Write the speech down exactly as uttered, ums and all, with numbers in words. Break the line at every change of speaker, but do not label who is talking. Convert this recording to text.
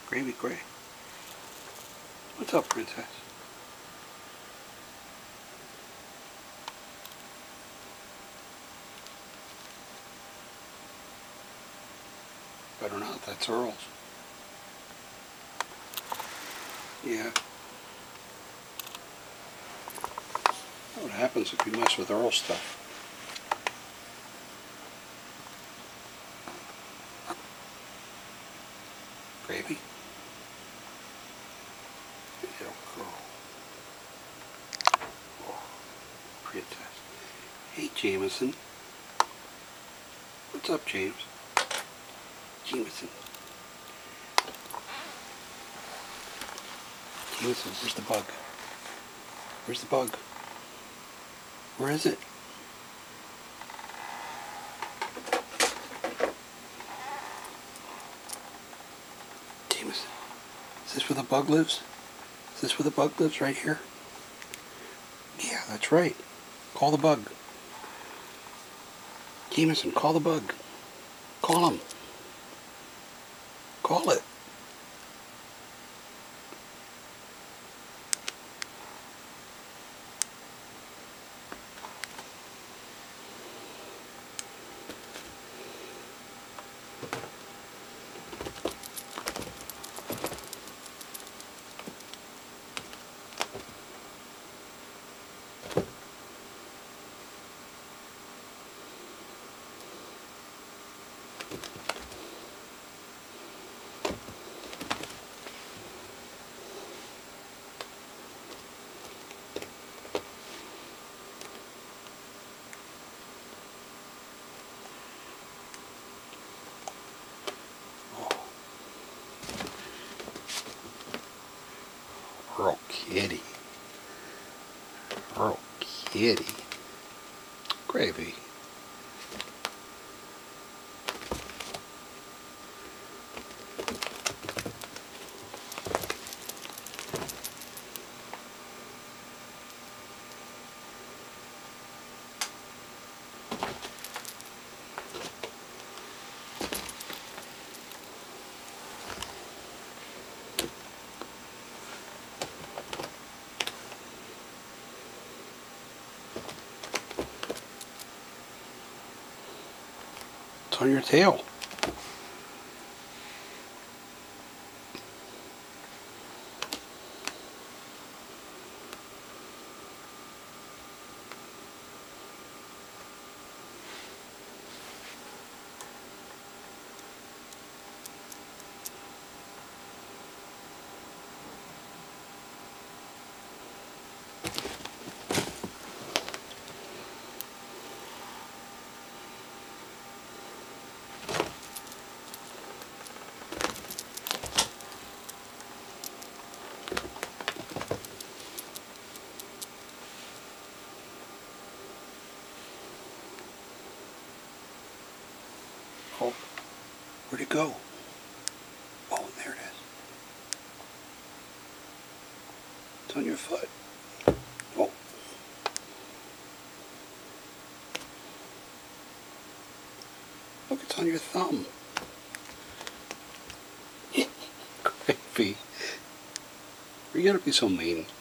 Gravy Gray. What's up, princess? Better not, that's Earl's. Yeah. That's what happens if you mess with Earl's stuff. Gravy? Little girl. Oh, princess. Hey, Jameson. What's up, James? Jameson. Jameson, where's the bug? Where's the bug? Where is it? Jameson. Is this where the bug lives? Is this where the bug lives, right here? Yeah, that's right. Call the bug. Jameson, call the bug. Call him. Call it. Earl Kitty. Earl Kitty. Gravy. It's on your tail. Oh, where'd it go? Oh, there it is. It's on your foot. Oh. Look, it's on your thumb. Gravy. You gotta be so mean.